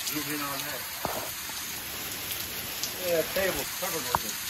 zoom in on that. Yeah, table's covered with it.